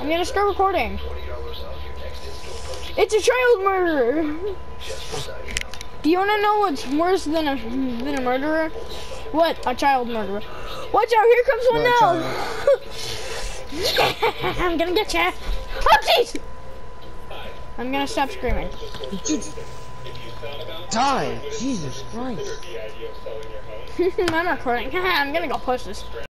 I'm gonna start recording. It's a child murderer. Do you wanna know what's worse than a murderer? What? A child murderer. Watch out! Here comes one now. Yeah, I'm gonna get ya. Oh jeez! I'm gonna stop screaming. Die! Jesus Christ! I'm recording. I'm gonna go post this.